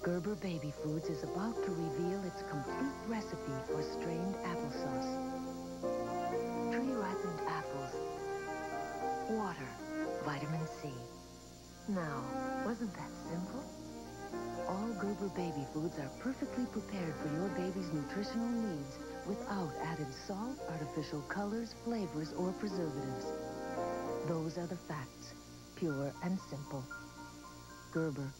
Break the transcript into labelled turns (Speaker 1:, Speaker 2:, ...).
Speaker 1: Gerber Baby Foods is about to reveal its complete recipe for strained applesauce. Tree-ripened apples, water, vitamin C. Now, wasn't that simple? All Gerber Baby Foods are perfectly prepared for your baby's nutritional needs without added salt, artificial colors, flavors, or preservatives. Those are the facts, pure and simple. Gerber,